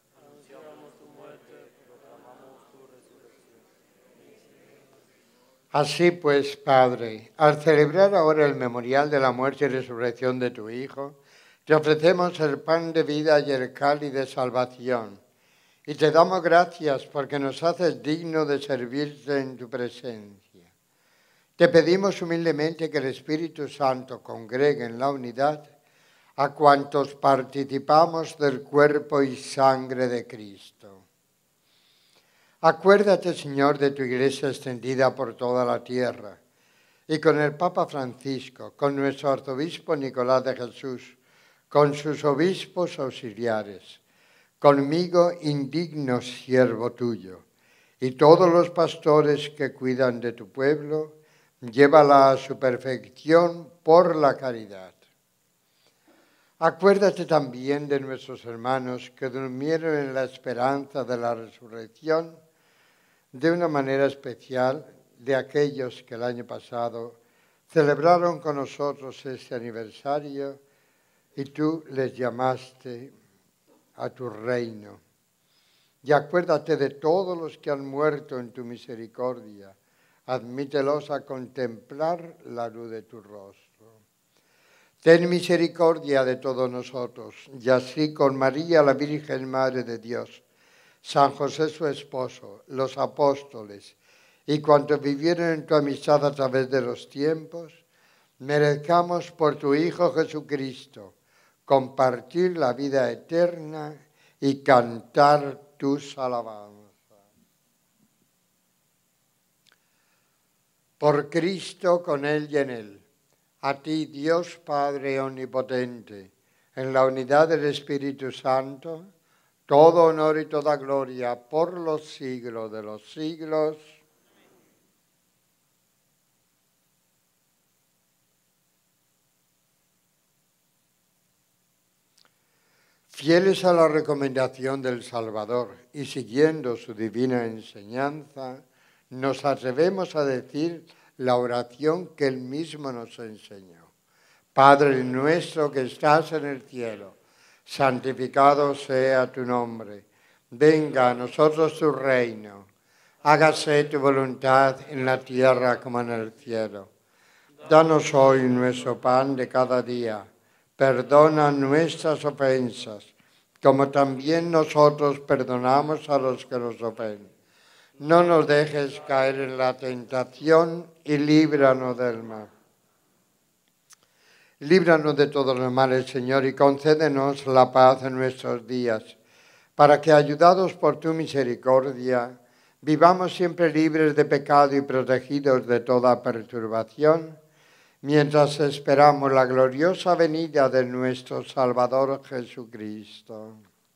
Así pues, Padre, al celebrar ahora el memorial de la muerte y resurrección de tu Hijo, te ofrecemos el pan de vida y el cáliz de salvación, y te damos gracias porque nos haces digno de servirte en tu presencia. Te pedimos humildemente que el Espíritu Santo congregue en la unidad a cuantos participamos del cuerpo y sangre de Cristo. Acuérdate, Señor, de tu Iglesia extendida por toda la tierra, y con el Papa Francisco, con nuestro arzobispo Nicolás de Jesús, con sus obispos auxiliares, conmigo, indigno siervo tuyo, y todos los pastores que cuidan de tu pueblo, llévala a su perfección por la caridad. Acuérdate también de nuestros hermanos que durmieron en la esperanza de la resurrección, de una manera especial de aquellos que el año pasado celebraron con nosotros este aniversario y tú les llamaste a tu reino. Y acuérdate de todos los que han muerto en tu misericordia. Admítelos a contemplar la luz de tu rostro. Ten misericordia de todos nosotros, y así con María, la Virgen Madre de Dios, San José su esposo, los apóstoles, y cuantos vivieron en tu amistad a través de los tiempos, merezcamos por tu Hijo Jesucristo compartir la vida eterna y cantar tus alabanzas. Por Cristo, con Él y en Él, a ti, Dios Padre omnipotente, en la unidad del Espíritu Santo, todo honor y toda gloria por los siglos de los siglos. Fieles a la recomendación del Salvador y siguiendo su divina enseñanza, nos atrevemos a decir la oración que Él mismo nos enseñó. Padre nuestro que estás en el cielo, santificado sea tu nombre. Venga a nosotros tu reino. Hágase tu voluntad en la tierra como en el cielo. Danos hoy nuestro pan de cada día. Perdona nuestras ofensas, como también nosotros perdonamos a los que nos ofenden. No nos dejes caer en la tentación y líbranos del mal. Líbranos de todos los males, Señor, y concédenos la paz en nuestros días, para que, ayudados por tu misericordia, vivamos siempre libres de pecado y protegidos de toda perturbación, mientras esperamos la gloriosa venida de nuestro Salvador Jesucristo.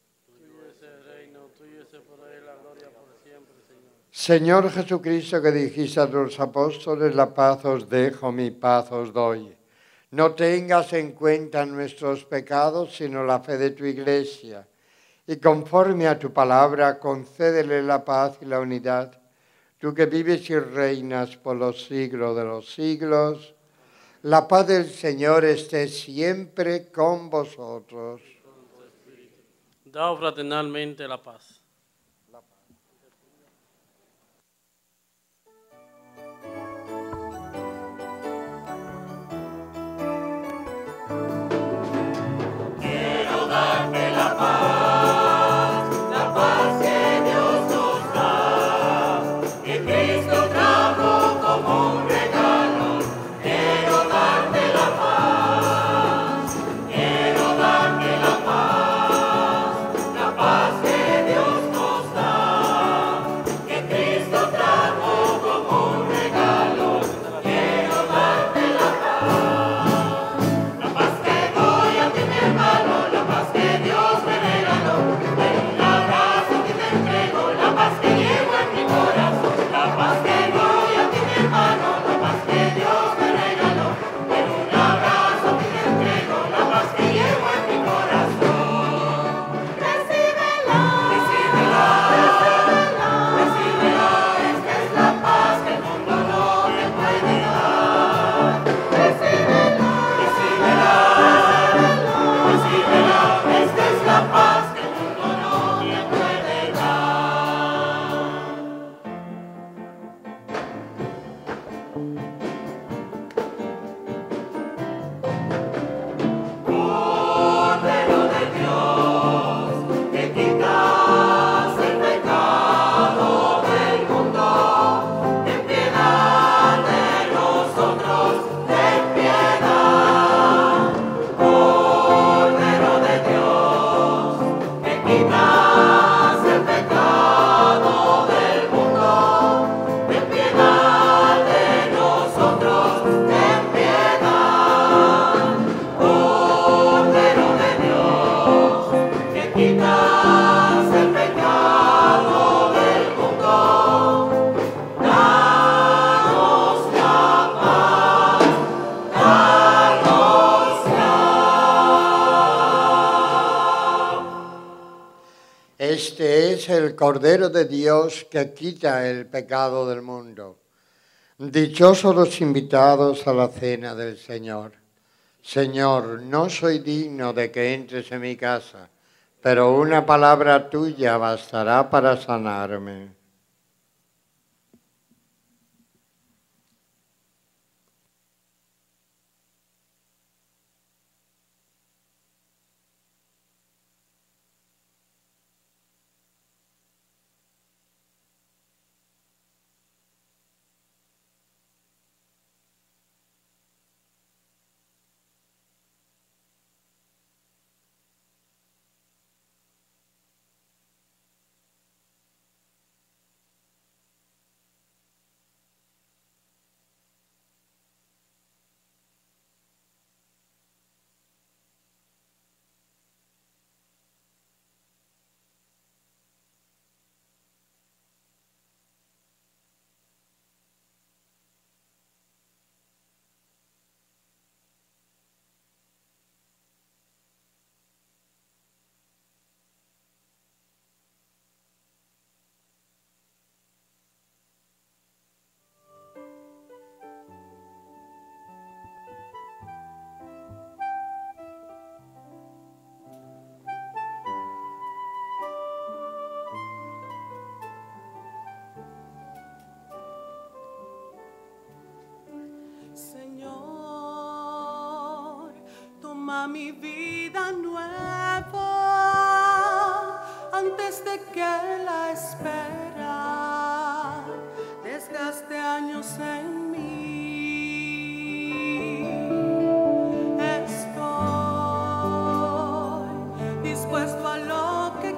Señor Jesucristo, que dijiste a los apóstoles, la paz os dejo, mi paz os doy. No tengas en cuenta nuestros pecados, sino la fe de tu Iglesia. Y conforme a tu palabra, concédele la paz y la unidad. Tú que vives y reinas por los siglos de los siglos, la paz del Señor esté siempre con vosotros. Daos fraternalmente la paz. Dios es el Cordero de Dios que quita el pecado del mundo. Dichosos los invitados a la cena del Señor. Señor, no soy digno de que entres en mi casa, pero una palabra tuya bastará para sanarme. Señor, toma mi vida nueva antes de que la espera desgaste años en mí. Estoy dispuesto a lo que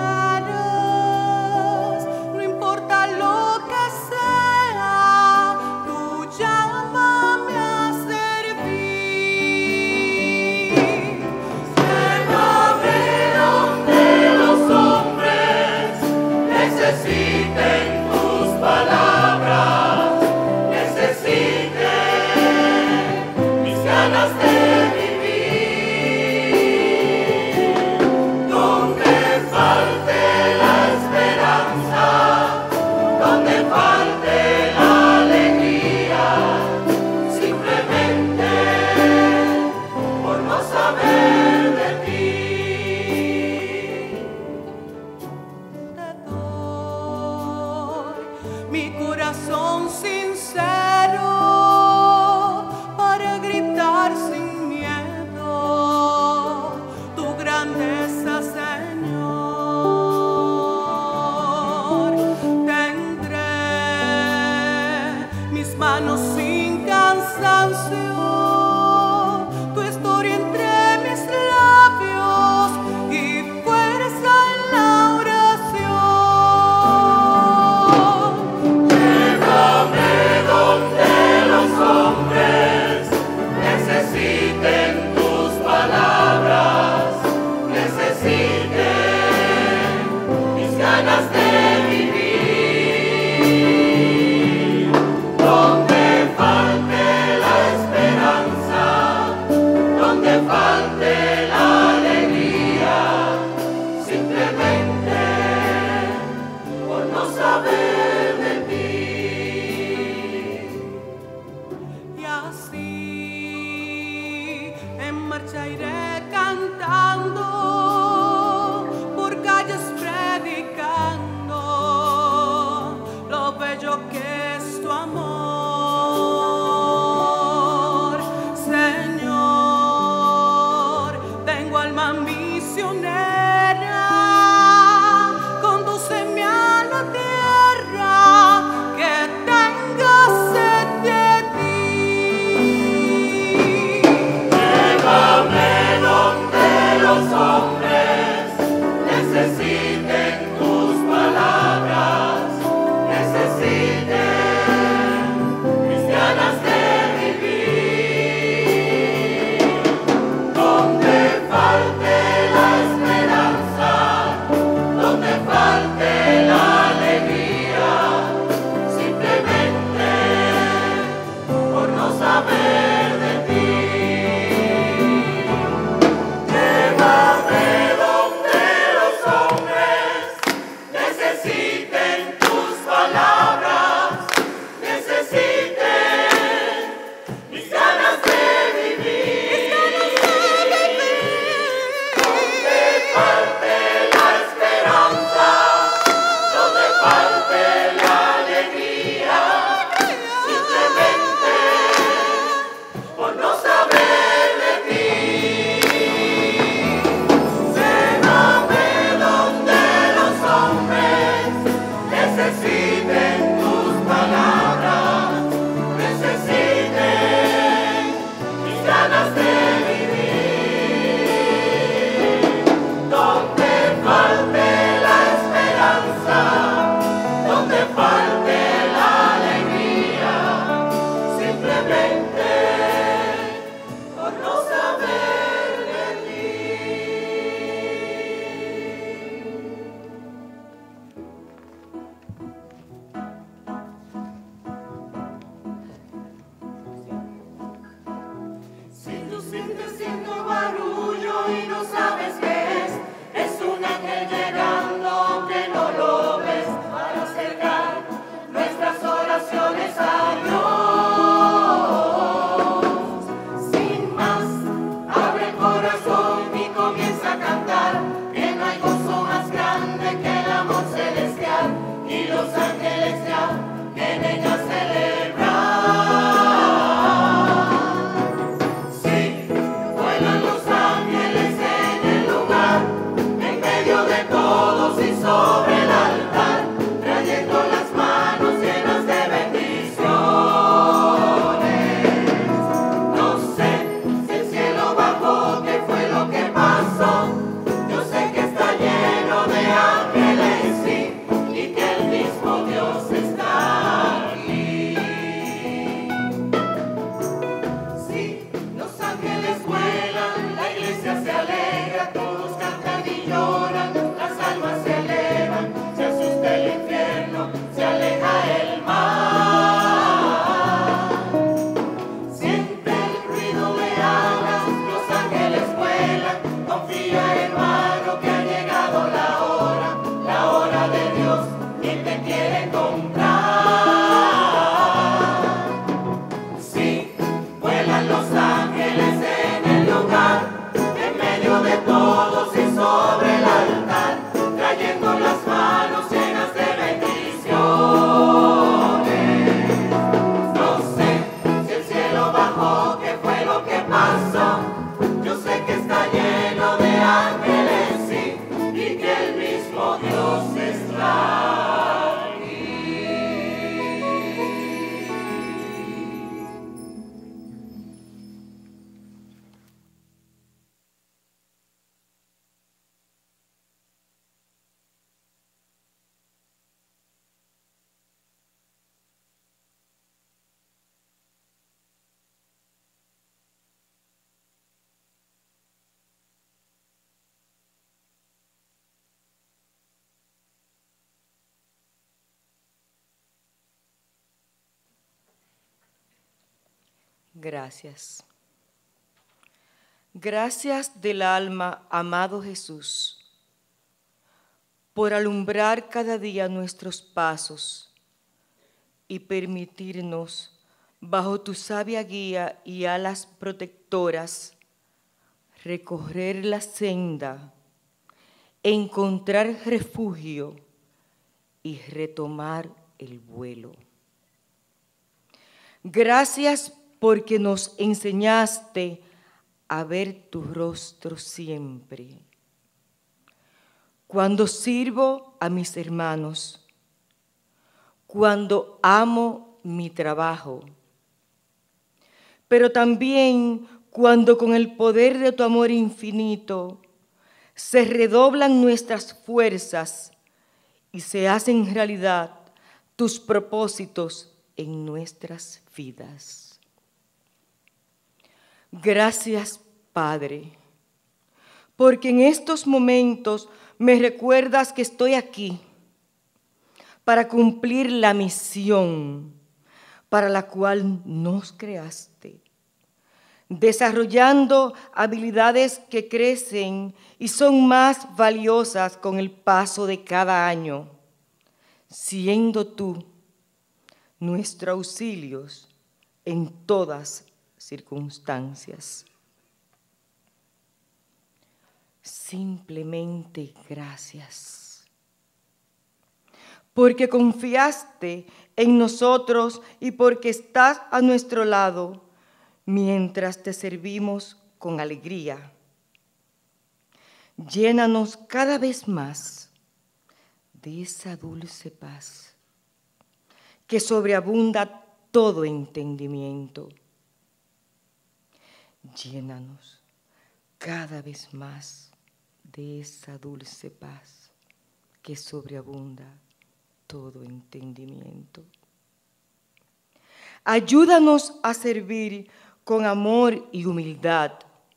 quieras, no importa lo que sea, tú llámame a servir. Llévame donde los hombres necesiten tus palabras, necesiten mis ganas de vivir, donde falte la esperanza, donde falte la alegría, simplemente por no saber de ti. Te doy mi corazón sincero para gritar sin miedo tu grandeza, Señor. Tendré mis manos sin cansancio, tu historia entre mis labios y fuerza en la oración. Llévame donde los hombres necesiten tus palabras, necesiten mis ganas de vivir, donde falte la esperanza. gracias. Gracias del alma, amado Jesús, por alumbrar cada día nuestros pasos y permitirnos, bajo tu sabia guía y alas protectoras, recorrer la senda, encontrar refugio y retomar el vuelo. Gracias porque nos enseñaste a ver tu rostro siempre. Cuando sirvo a mis hermanos, cuando amo mi trabajo, pero también cuando con el poder de tu amor infinito se redoblan nuestras fuerzas y se hacen realidad tus propósitos en nuestras vidas. Gracias, Padre, porque en estos momentos me recuerdas que estoy aquí para cumplir la misión para la cual nos creaste, desarrollando habilidades que crecen y son más valiosas con el paso de cada año, siendo tú nuestro auxilio en todas circunstancias. Simplemente gracias, porque confiaste en nosotros y porque estás a nuestro lado mientras te servimos con alegría. Llénanos cada vez más de esa dulce paz que sobreabunda todo entendimiento. Llénanos cada vez más de esa dulce paz que sobreabunda todo entendimiento. Ayúdanos a servir con amor y humildad,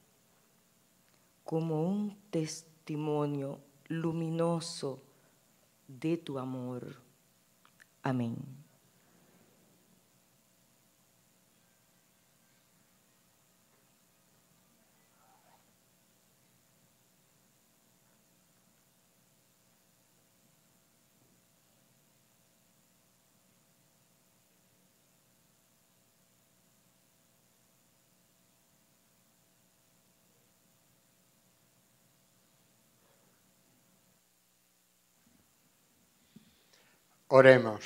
como un testimonio luminoso de tu amor. Amén. Oremos.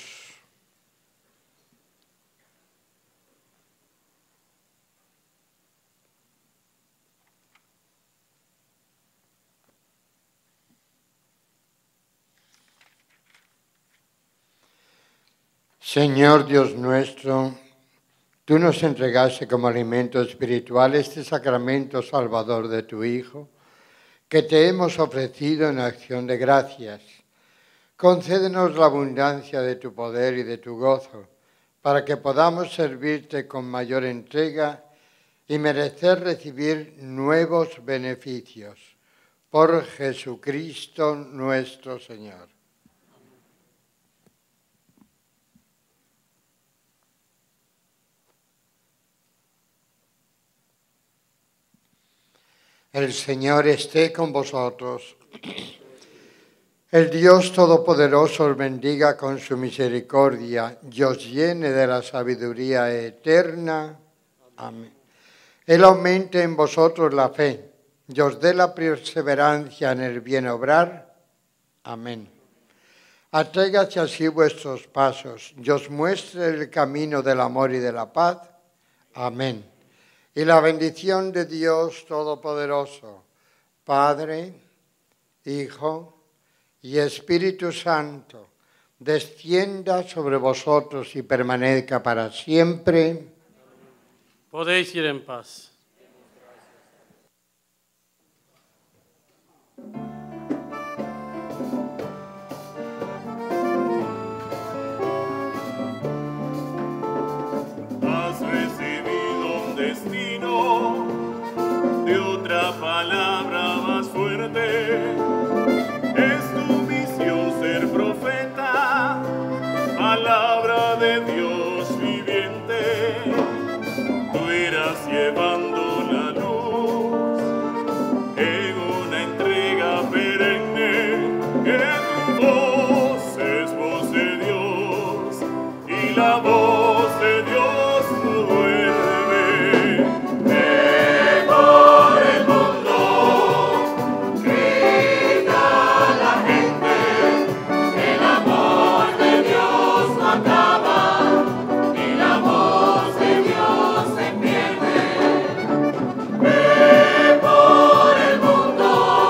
Señor Dios nuestro, tú nos entregaste como alimento espiritual este sacramento salvador de tu Hijo, que te hemos ofrecido en acción de gracias. Concédenos la abundancia de tu poder y de tu gozo, para que podamos servirte con mayor entrega y merecer recibir nuevos beneficios. Por Jesucristo nuestro Señor. El Señor esté con vosotros. El Dios Todopoderoso os bendiga con su misericordia y os llene de la sabiduría eterna. Amén. Él aumente en vosotros la fe y os dé la perseverancia en el bien obrar. Amén. Atraiga hacia sí vuestros pasos y os muestre el camino del amor y de la paz. Amén. Y la bendición de Dios Todopoderoso, Padre, Hijo y Espíritu Santo, descienda sobre vosotros y permanezca para siempre. Podéis ir en paz. Has recibido un destino de otra palabra más fuerte. Es tu misión ser profeta, palabra de Dios viviente. Tú irás voz de Dios no duerme. Ve por el mundo, grita la gente, el amor de Dios no acaba, ni la voz de Dios se pierde. Ve por el mundo,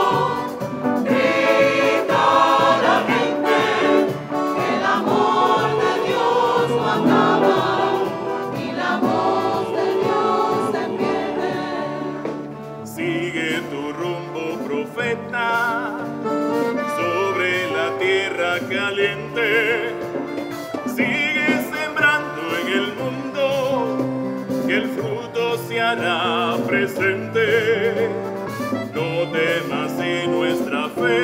grita la gente, el amor de Dios no acaba, ni la voz de Dios se pierde. Sigue tu rumbo, profeta, sobre la tierra caliente. Sigue sembrando en el mundo, que el fruto se hará presente. No temas si nuestra fe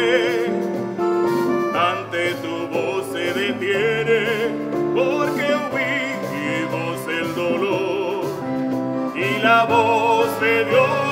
ante tu voz se detiene, porque oímos el dolor y la voz de Dios